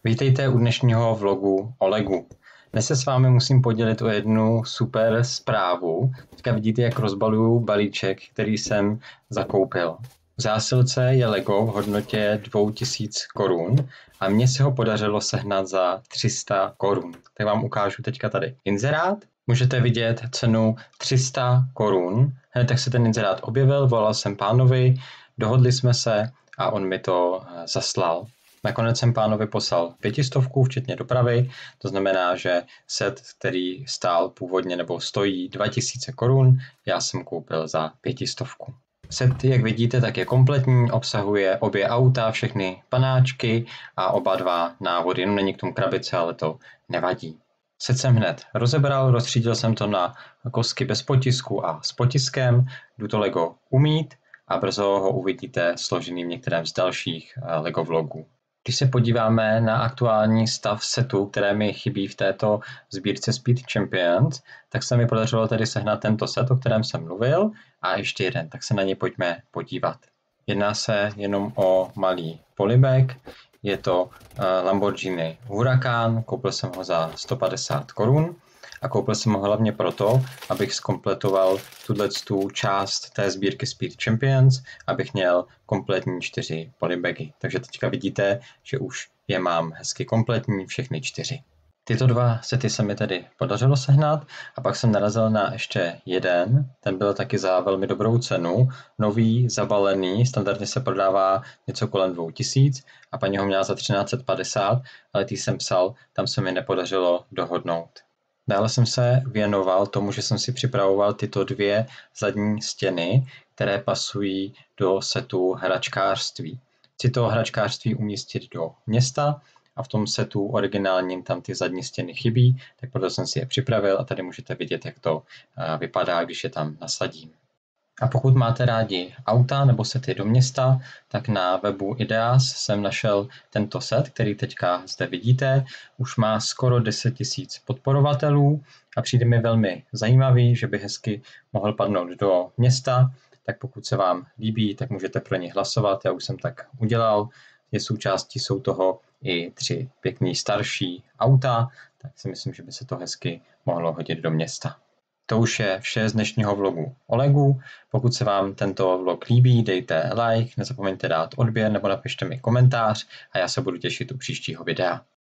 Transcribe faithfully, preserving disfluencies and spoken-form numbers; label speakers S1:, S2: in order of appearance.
S1: Vítejte u dnešního vlogu o Legu. Dnes se s vámi musím podělit o jednu super zprávu. Teďka vidíte, jak rozbaluju balíček, který jsem zakoupil. V zásilce je Lego v hodnotě dvě tisíce korun a mně se ho podařilo sehnat za tři sta korun. Tak vám ukážu teďka tady inzerát. Můžete vidět cenu tři sta korun. Hned tak se ten inzerát objevil, volal jsem pánovi, dohodli jsme se a on mi to zaslal. Nakonec jsem pánovi poslal pětistovku, včetně dopravy, to znamená, že set, který stál původně nebo stojí dva tisíce korun, já jsem koupil za pětistovku. Set, jak vidíte, tak je kompletní, obsahuje obě auta, všechny panáčky a oba dva návody. Jenom není k tomu krabice, ale to nevadí. Set jsem hned rozebral, rozstřídil jsem to na kostky bez potisku a s potiskem, jdu to Lego umít a brzo ho uvidíte složený v některém z dalších Lego vlogů. Když se podíváme na aktuální stav setů, které mi chybí v této sbírce Speed Champions, tak se mi podařilo tedy sehnat tento set, o kterém jsem mluvil, a ještě jeden, tak se na něj pojďme podívat. Jedná se jenom o malý polybag, je to Lamborghini Huracan, koupil jsem ho za sto padesát korun. A koupil jsem ho hlavně proto, abych zkompletoval tuto část té sbírky Speed Champions, abych měl kompletní čtyři polybagy. Takže teďka vidíte, že už je mám hezky kompletní všechny čtyři. Tyto dva sety se mi tedy podařilo sehnat a pak jsem narazil na ještě jeden, ten byl taky za velmi dobrou cenu, nový, zabalený, standardně se prodává něco kolem dvou tisíc a paní ho měla za třináct set padesát, ale tý jsem psal, tam se mi nepodařilo dohodnout. Dále jsem se věnoval tomu, že jsem si připravoval tyto dvě zadní stěny, které pasují do setu hračkářství. Chci to hračkářství umístit do města a v tom setu originálním tam ty zadní stěny chybí, tak proto jsem si je připravil a tady můžete vidět, jak to vypadá, když je tam nasadím. A pokud máte rádi auta nebo sety do města, tak na webu Ideas jsem našel tento set, který teďka zde vidíte. Už má skoro deset tisíc podporovatelů a přijde mi velmi zajímavý, že by hezky mohl padnout do města. Tak pokud se vám líbí, tak můžete pro ně hlasovat. Já už jsem tak udělal. Je součástí jsou toho i tři pěkný starší auta, tak si myslím, že by se to hezky mohlo hodit do města. To už je vše z dnešního vlogu o Legu. Pokud se vám tento vlog líbí, dejte like, nezapomeňte dát odběr nebo napište mi komentář a já se budu těšit u příštího videa.